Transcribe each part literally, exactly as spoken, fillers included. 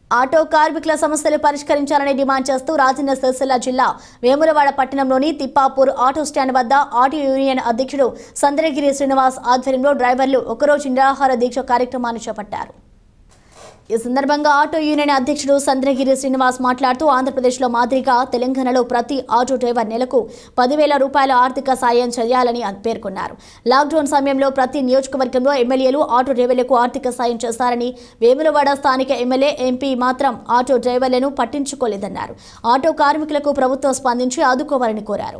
Auto కార్మికుల సమస్యలు పరిష్కరించాలని డిమాండ్ చేస్తూ రాజన్న సిరిసిల్ల జిల్లా వేములవాడ పట్టణంలోని తిప్పాపూర్ ఆటో స్టాండ్ వద్ద ఆటో యూనియన్ అధ్యక్షుడు సంద్రగిరి శ్రీనివాస్ ఆధ్వర్యంలో డ్రైవర్లు ఒకరోజు నిరాహార దీక్ష కార్యక్రమాన్ని చేపట్టారు। ఈ సందర్భంగా ఆటో యూనియన్ అధ్యక్షుడు సంద్రగిరి శ్రీనివాస్ మాట్లాడుతూ ఆంధ్రప్రదేశ్లో మాదిరిగా తెలంగాణలో ప్రతి ఆటో డ్రైవర్ నెలకు పదివేల రూపాయల ఆర్థిక సాయం చేయాలని పేర్కొన్నారు। లాక్డౌన్ సమయంలో ప్రతి నియోజకవర్గంలో ఎమ్మెల్యేలు ఆటో డ్రైవర్లకు ఆర్థిక సాయం చేస్తారని, వేములవాడ స్థానిక ఎమ్మెల్యే ఎంపీ మాత్రం ఆటో డ్రైవర్లను పట్టించుకోలేదన్నారు। ఆటో కార్మికులకు ప్రభుత్వం స్పందించి ఆదుకోవాలని కోరారు।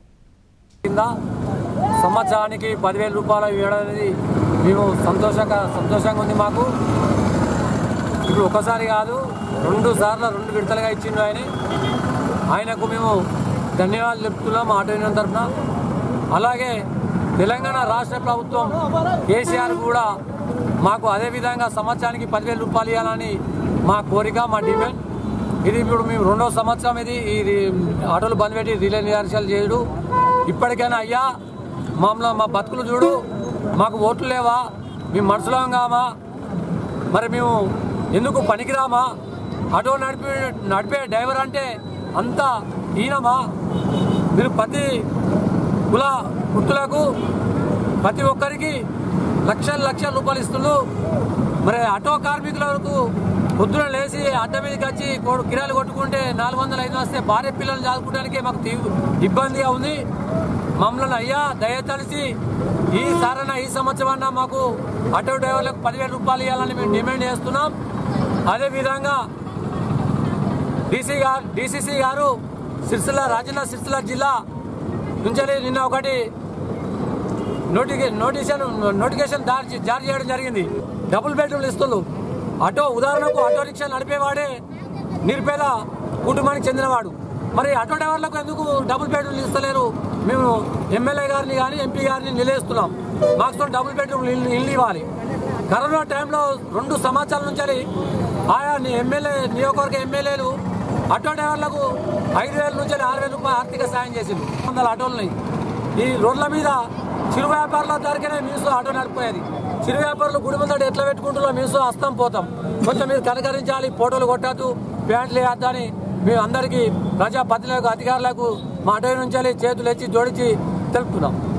సంవత్సరానికి పదివేల రూపాయలు ఇవ్వడం అనేది మేము సంతోషంగా సంతోషంగా ఉంది। మాకు ఇప్పుడు ఒకసారి కాదు రెండు సార్లు రెండు విడతలుగా ఇచ్చిండు ఆయన ఆయనకు మేము ధన్యవాదాలు చెప్తున్నాం ఆటో యూనియన్ తరఫున। అలాగే తెలంగాణ రాష్ట్ర ప్రభుత్వం కేసీఆర్ కూడా మాకు అదేవిధంగా సంవత్సరానికి పదివేల రూపాయలు ఇవ్వాలని మా కోరిక, మా డిమాండ్। ఇది ఇప్పుడు మేము రెండో సంవత్సరం ఇది ఈ ఆటోలు బంద్ పెట్టి రిలే నిరాశలు చేయడు। ఇప్పటికైనా అయ్యా మమ్మల్ని మా బతుకులు చూడు, మాకు ఓట్లు లేవా, మేము మనుషులం కామా, మరి మేము ఎందుకు పనికిరామా, ఆటో నడిపే నడిపే డ్రైవర్ అంటే అంత ఈనమా, మీరు ప్రతి కుల వృత్తులకు ప్రతి ఒక్కరికి లక్షల లక్షల రూపాయలు ఇస్తున్నారు। మరి ఆటో కార్మికులకు పొద్దున లేచి అడ్డ మీదకి వచ్చి కిరాలు కొట్టుకుంటే నాలుగు వందల ఐదు వస్తే భార్య పిల్లలు చదువుకోవడానికి మాకు ఇబ్బందిగా ఉంది। మమ్మల్ని అయ్యా దయతలిసి ఈ సారన ఈ సంవత్సరం అన్నా మాకు ఆటో డ్రైవర్లకు పదివేల రూపాయలు ఇవ్వాలని మేము డిమాండ్ చేస్తున్నాం। అదేవిధంగా డీసీ గారు డీసీసీ గారు సిరిసిల్ల రాజన్న సిరిసిల్ల జిల్లా నుంచి నిన్న ఒకటి నోటిఫి నోటిఫికేషన్ నోటిఫికేషన్ జారీ చేయడం జరిగింది। డబుల్ బెడ్రూమ్లు ఇస్తున్నారు। ఆటో ఉదాహరణకు ఆటో రిక్షా నడిపేవాడే నిరుపేద కుటుంబానికి చెందినవాడు, మరి ఆటో డ్రైవర్లకు ఎందుకు డబుల్ బెడ్రూమ్లు ఇస్తలేరు? మేము ఎమ్మెల్యే గారిని కానీ ఎంపీ గారిని నిలదీస్తున్నాం, మాకు డబుల్ బెడ్రూమ్ ఇల్లు ఇవ్వాలి। కరోనా టైంలో రెండు సంవత్సరాల నుంచి ఆయా ఎమ్మెల్యే నియోజకవర్గ ఎమ్మెల్యేలు ఆటో డ్రైవర్లకు ఐదు వేల నుంచి ఆరు వేల రూపాయలు ఆర్థిక సాయం చేసింది। వందల ఆటోలని ఈ రోడ్ల మీద చిరు వ్యాపారుల దగ్గరనే మీసు ఆటో నడిపోయేది। చిరు వ్యాపారులు గుడి ముందట ఎట్లా పెట్టుకుంటున్నా మీసు వస్తాం పోతాం, కొంచెం మీరు కనకరించాలి, ఫోటోలు కొట్టద్దు, ప్యాంట్లు వేయద్దని మేము అందరికీ ప్రజాప్రతినిధులకు అధికారులకు మా ఆటో నుంచి చేతులు ఎత్తి జోడించి తెలుపుతున్నాం।